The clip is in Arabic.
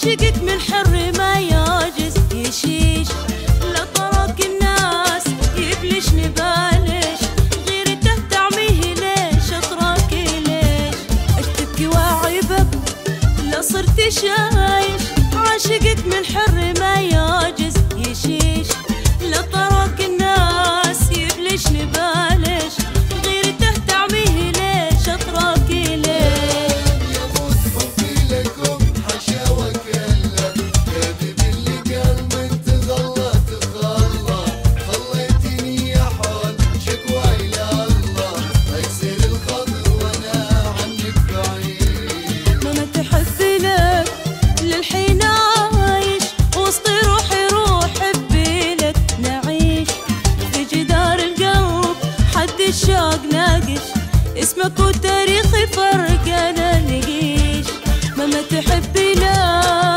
عاشقك من حر ما يعجز يشيش، لا طرق الناس يبلش نبالش، غيرته تعميه ليش اترك ليش، اش تبكي واعيبك لا صرت شايش، عاشقك من حر ما يعجز يشيش، لا طرق الناس يبلش نبالش، غيرته تعميه ليش اترك ليش. يموت حبي لكم حشا وكلا، كاتب اللي قلبك تغلى تخلى، خليتني يا حول شكوى الى الله، اكسر الخاطر وانا عنك بعيد. ماما تحبي لك للحين عايش، وسط روحي روح بيلك نعيش، في جدار القلب حد الشوق ناقش، اسمك وتاريخي فرقنا نقيش. ماما تحبي لك